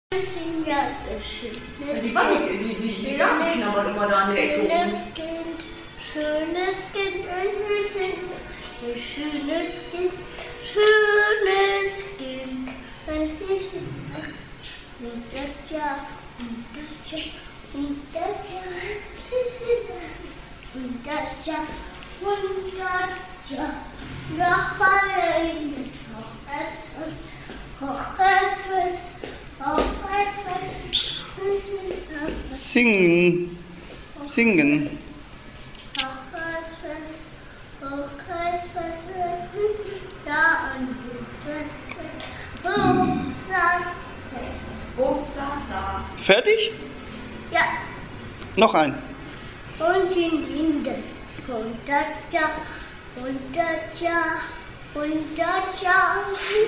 Die knabbert immer da an der Ecke rum. Schönes Kind, ein schönes Kind, schönes Kind, ein Kind. Und das Jahr, und das Jahr, und das Jahr, und das Jahr, nach Weihnachten, Hochzeitsfest, Hochzeitsfest, Singen. Singen. Hochzeitsfest, Hochzeitsfest, da und Hochsasa. Fertig? ja, Noch ein. und in das, und das Jahr, und das Jahr, und das Jahr,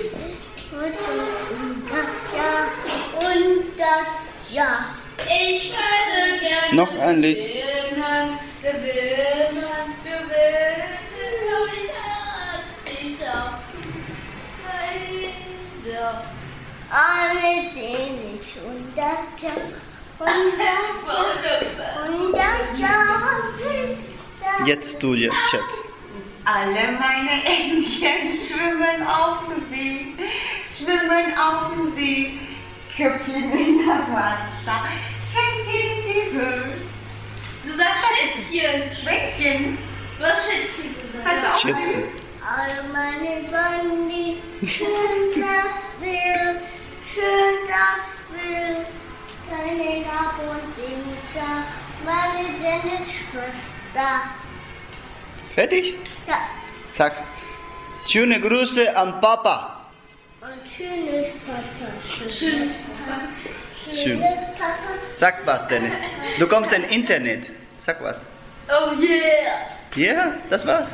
und das Jahr, und das Jahr. Ich würde gerne Noch ein Lied. gewinnen. Alle sehen ich und das Jahr, und das Jahr. Jetzt du, Schatz. Alle meine Entchen schwimmen auf dem See, schwimmen auf dem See, Köpfchen in das Wasser, Schwänzchen in die Höhe. Du sagst Schätzchen. Schwänzchen? Du hast Schätzchen gesagt. Kannst du auch Schätzchen. sagen? Alle meine Bandi, schön das will, keine Gab und Dinka, meine Dennis-Schwester. Fertig? Ja, Sag. Schöne Grüße an Papa. und schönes Papa. Schönes Schön. Schönes Papa. Sag was, Dennis. Du kommst ins Internet. Sag was. Oh yeah. Ja, das war's.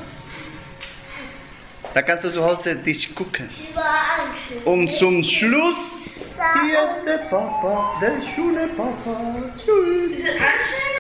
Da kannst du zu Hause dich gucken. Sie war anschön. Und zum Schluss, hier ist der Papa, der schöne Papa. Tschüss. Ist das anschön?